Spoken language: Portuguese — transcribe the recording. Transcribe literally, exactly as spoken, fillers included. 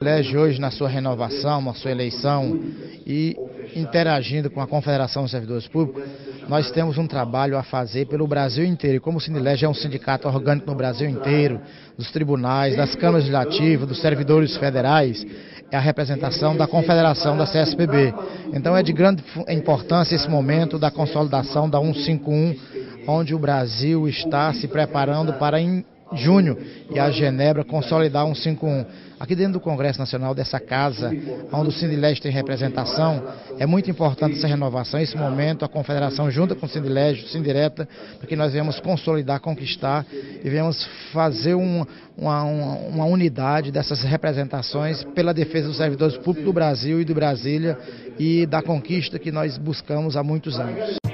Sindilege hoje na sua renovação, na sua eleição e interagindo com a Confederação dos Servidores Públicos, nós temos um trabalho a fazer pelo Brasil inteiro. E como o Sindilege é um sindicato orgânico no Brasil inteiro, dos tribunais, das câmaras legislativas, dos servidores federais, é a representação da Confederação da C S P B. Então é de grande importância esse momento da consolidação da cento e cinquenta e um, onde o Brasil está se preparando para em junho e a Genebra consolidar cento e cinquenta e um. Aqui dentro do Congresso Nacional, dessa casa, onde o Sindilege tem representação, é muito importante essa renovação, esse momento, a Confederação junta com o Sindilege, o Sindireta, para que nós venhamos consolidar, conquistar e venhamos fazer um, uma, uma, uma unidade dessas representações pela defesa dos servidores públicos do Brasil e de Brasília e da conquista que nós buscamos há muitos anos.